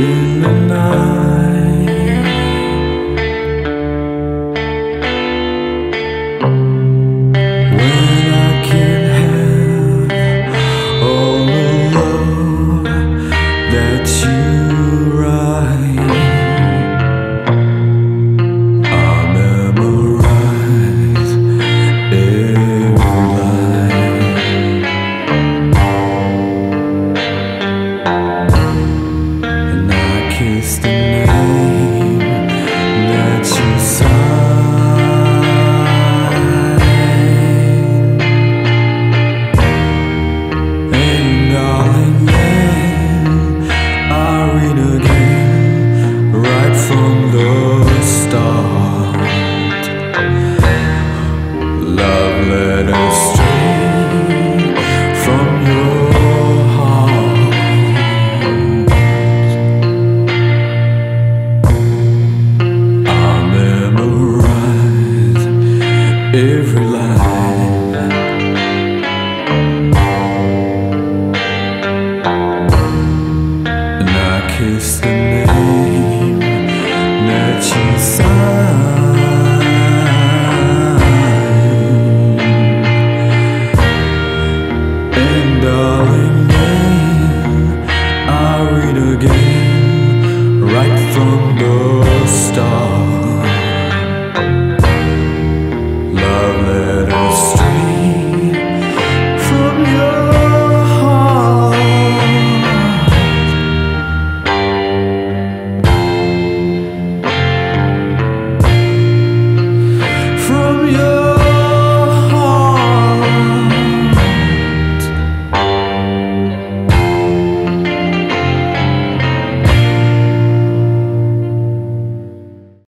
in the night. When I can't have all the love that you write, I memorize every line. And I kiss the name that you sign. And darling, yeah, I read again right from the start. Love letters straight from your heart. I memorize every line. And I kiss the name that you sign. And darling, yeah, I read again right from the start.